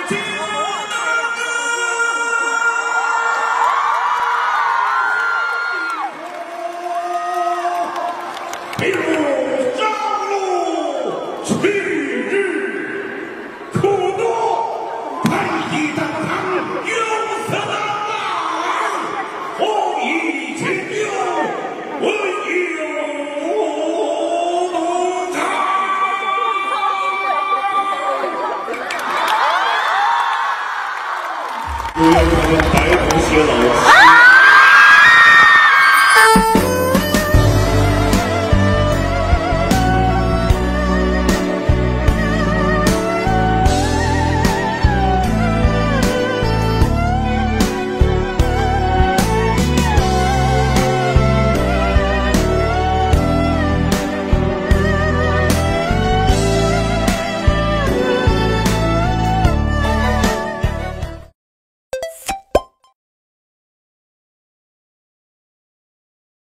比如上路去日，苦多太一当堂，有色当然，红衣千牛，文有农场。不要他们白头偕老。